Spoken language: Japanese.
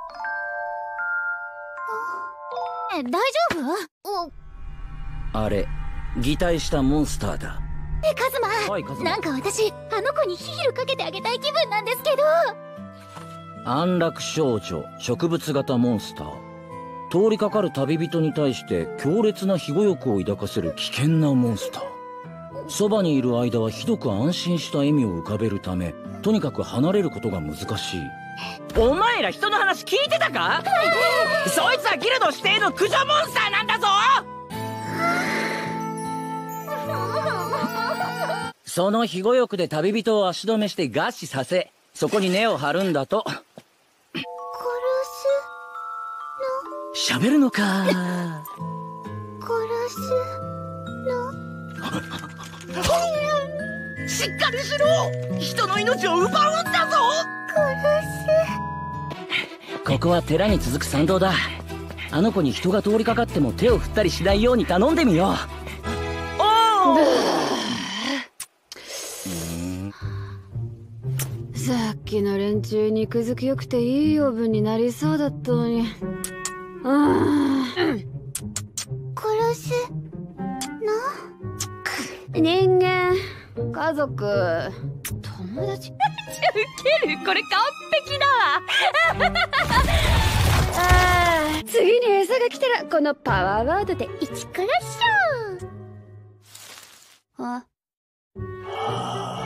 大丈夫？ あれ、擬態したモンスターだ。 カズマ、 はい、カズマ。 なんか私あの子にヒールかけてあげたい気分なんですけど。 安楽少女植物型モンスター。通りかかる旅人に対して強烈な庇護欲を抱かせる危険なモンスター。そばにいる間はひどく安心した笑みを浮かべるため、とにかく離れることが難しい。お前ら人の話聞いてたか？そいつはギルド指定の駆除モンスターなんだぞ。その庇護欲で旅人を足止めして餓死させ、そこに根を張るんだと。喋るのか。しっかりしろ。人の命を奪うんだぞ。ここは寺に続く参道だ。あの子に人が通りかかっても手を振ったりしないように頼んでみよう。おお。 さっきの連中肉付きよくていい養分になりそうだったのに。 殺すの？ 人間、家族、友達。 ウケる、これ完璧だわ。次に餌が来たらこのパワーワードで一からっしょ。あ。